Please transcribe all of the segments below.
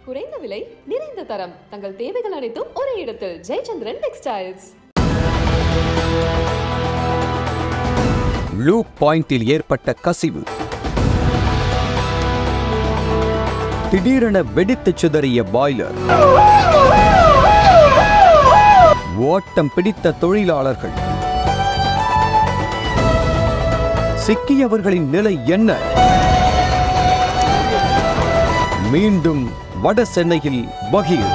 குறைந்த விலை, நிறைந்த தரம். தங்கள் தேவைகள் அனைத்தும் ஒரே இடத்தில். ஜெயச்சந்திரன் டெக்ஸ்டைல்ஸ். லூப் பாயிண்டில் ஏற்பட்ட கசிவு. திடீரென வெடித்து சிதறிய பாய்லர். ஓட்டம் பிடித்த தொழிலாளர்கள். சிக்கியவர்களின் நிலை என்ன? மீண்டும் வட சென்னையில் பகீர்.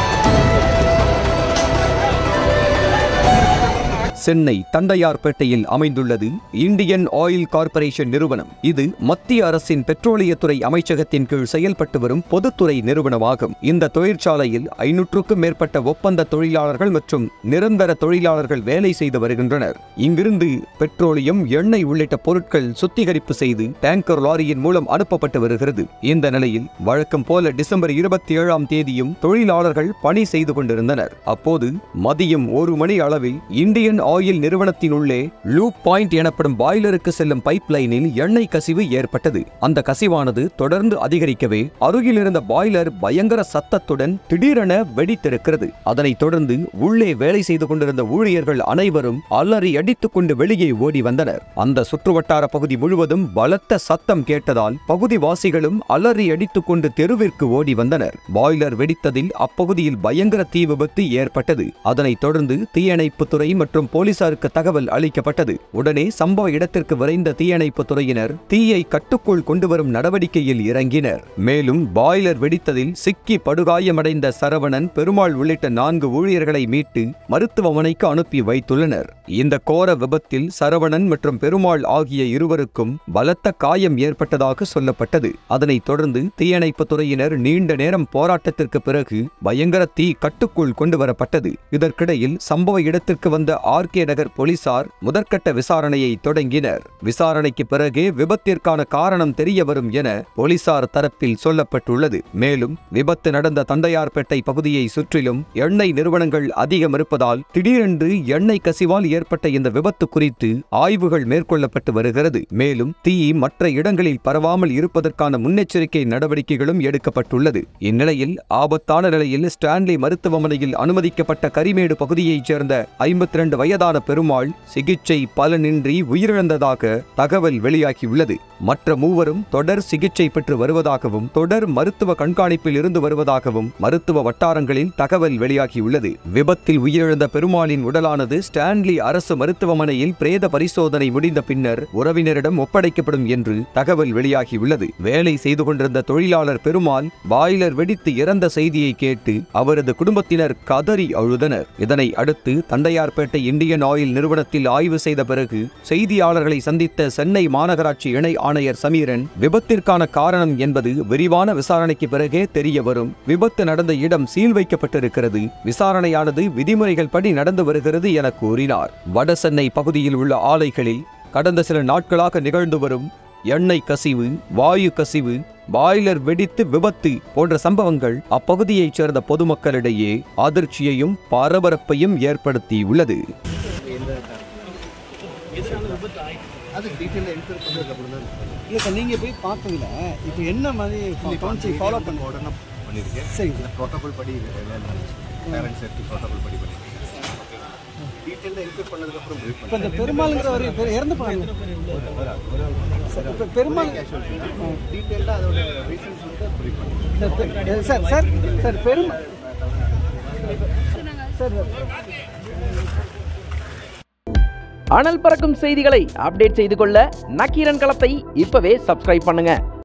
சென்னை தண்டையார்பேட்டையில் அமைந்துள்ளது இந்தியன் ஆயில் கார்ப்பரேஷன் நிறுவனம். இது மத்திய அரசின் பெட்ரோலியத்துறை அமைச்சகத்தின் கீழ் செயல்பட்டு வரும் பொதுத்துறை நிறுவனமாகும். இந்த தொழிற்சாலையில் 500க்கும் மேற்பட்ட ஒப்பந்த தொழிலாளர்கள் மற்றும் நிரந்தர தொழிலாளர்கள் வேலை செய்து வருகின்றனர். இங்கிருந்து பெட்ரோலியம், எண்ணெய் உள்ளிட்ட பொருட்கள் சுத்திகரிப்பு செய்து டேங்கர் லாரியின் மூலம் அனுப்பப்பட்டு வருகிறது. இந்த நிலையில் வழக்கம் போல டிசம்பர் 27ஆம் தேதியும் தொழிலாளர்கள் பணி செய்து கொண்டிருந்தனர். அப்போது மதியம் 1 மணி அளவில் இந்தியன் ஆயில் நிறுவனத்தின் உள்ளே லூப் பாயிண்ட் எனப்படும் பாய்லருக்கு செல்லும் பைப் லைனில் எண்ணெய் கசிவு ஏற்பட்டது. அந்த கசிவானது தொடர்ந்து அதிகரிக்கவே அருகில் இருந்த பாய்லர் பயங்கர சத்தத்துடன் திடீரென வெடித்திருக்கிறது. அதனைத் தொடர்ந்து உள்ளே வேலை செய்து கொண்டிருந்த ஊழியர்கள் அனைவரும் அலறி அடித்துக் கொண்டு வெளியே ஓடி வந்தனர். அந்த சுற்றுவட்டார பகுதி முழுவதும் பலத்த சத்தம் கேட்டதால் பகுதிவாசிகளும் அலறி அடித்துக் கொண்டு தெருவிற்கு ஓடி வந்தனர். பாய்லர் வெடித்ததில் அப்பகுதியில் பயங்கர தீ விபத்து ஏற்பட்டது. அதனைத் தொடர்ந்து தீயணைப்புத்துறை மற்றும் போலீசாருக்கு தகவல் அளிக்கப்பட்டது. உடனே சம்பவ இடத்திற்கு விரைந்த தீயணைப்பு துறையினர் தீயை கட்டுக்குள் கொண்டு வரும் நடவடிக்கையில் இறங்கினர். மேலும் பாய்லர் வெடித்ததில் சிக்கி படுகாயமடைந்த சரவணன், பெருமாள் உள்ளிட்ட 4 ஊழியர்களை மீட்டு மருத்துவமனைக்கு அனுப்பி வைத்துள்ளனர். இந்த கோர விபத்தில் சரவணன் மற்றும் பெருமாள் ஆகிய இருவருக்கும் பலத்த காயம் ஏற்பட்டதாக சொல்லப்பட்டது. அதனைத் தொடர்ந்து தீயணைப்பு துறையினர் நீண்ட நேரம் போராட்டத்திற்கு பிறகு பயங்கர தீ கட்டுக்குள் கொண்டு வரப்பட்டது. இதற்கிடையில் சம்பவ இடத்திற்கு வந்த ஆர்கே நகர் போலீசார் முதற்கட்ட விசாரணையை தொடங்கினர். விசாரணைக்கு பிறகே விபத்திற்கான காரணம் தெரிய வரும் என போலீசார் தரப்பில் சொல்லப்பட்டுள்ளது. மேலும் விபத்து நடந்த தண்டையார்பேட்டை பகுதியை சுற்றிலும் எண்ணெய் நிறுவனங்கள் அதிகம் இருப்பதால் திடீரென்று எண்ணெய் கசிவால் ஏற்பட்ட இந்த விபத்து குறித்து ஆய்வுகள் மேற்கொள்ளப்பட்டு வருகிறது. மேலும் தீ மற்ற இடங்களில் பரவாமல் இருப்பதற்கான முன்னெச்சரிக்கை நடவடிக்கைகளும் எடுக்கப்பட்டுள்ளது. இந்நிலையில் ஆபத்தான நிலையில் ஸ்டான்லி மருத்துவமனையில் அனுமதிக்கப்பட்ட கரிமேடு பகுதியைச் சேர்ந்த 52 வயதான பெருமாள் சிகிச்சை பலனின்றி உயிரிழந்ததாக தகவல் வெளியாகியுள்ளது. மற்ற மூவரும் தொடர் சிகிச்சை பெற்று வருவதாகவும் தொடர் மருத்துவ கண்காணிப்பில் இருந்து வருவதாகவும் மருத்துவ வட்டாரங்களில் தகவல் வெளியாகியுள்ளது. விபத்தில் உயிரிழந்த பெருமாளின் உடலானது ஸ்டான்லி அரசு மருத்துவமனையில் பிரேத பரிசோதனை முடிந்த பின்னர் உறவினரிடம் ஒப்படைக்கப்படும் என்று தகவல் வெளியாகியுள்ளது. வேலை செய்து கொண்டிருந்த தொழிலாளர் பெருமாள் பாய்லர் வெடித்து இறந்த செய்தியை கேட்டு அவரது குடும்பத்தினர் கதறி அழுதனர். இதனை அடுத்து தண்டையார்பேட்டை இந்தியன் ஆயில் நிறுவனத்தில் ஆய்வு செய்த பிறகு செய்தியாளர்களை சந்தித்த சென்னை மாநகராட்சி இணை ஆணையர் சமீரன், விபத்திற்கான காரணம் என்பது விரிவான விசாரணைக்கு பிறகே தெரிய வரும். விபத்து நடந்த இடம் சீல் வைக்கப்பட்டிருக்கிறது. விசாரணையானது விதிமுறைகள் படி நடந்து வருகிறது என கூறினார். வட சென்னை பகுதியில் உள்ள ஆலைகளில் கடந்த சில நாட்களாக நிகழ்ந்து வரும் எண்ணெய் கசிவு, வாயு கசிவு, பாய்லர் வெடித்து விபத்து போன்ற சம்பவங்கள் அப்பகுதியைச் சேர்ந்த பொதுமக்களிடையே அதிர்ச்சியையும் பரபரப்பையும் ஏற்படுத்தியுள்ளது. நீங்க போய் பார்த்தீங்களா? இப்போ என்ன மாதிரி ஃபாலோ பண்ண உடனே பண்ணிருக்கேன். சரி, ப்ரோட்டோகால் படி பேரண்ட்ஸ் சேஃப்டி ப்ரோட்டோகால் படி பண்ணிருக்கேன். டீடைலா என்கொயரி பண்ணதுக்கு அப்புறம் பிரீஃப் பண்ணேன். இந்த பெருமாள்ங்கற ஒரு இறந்து போனாங்க. இப்போ பெருமாள் டீடைலா அதோட ரீசன்ஸ் வந்து பிரீஃப் பண்ணேன். சார் பெருமாள் சார் அனல் பறக்கும் செய்திகளை அப்டேட் செய்து கொள்ள நக்கீரன் களத்தை இப்பவே சப்ஸ்கிரைப் பண்ணுங்க.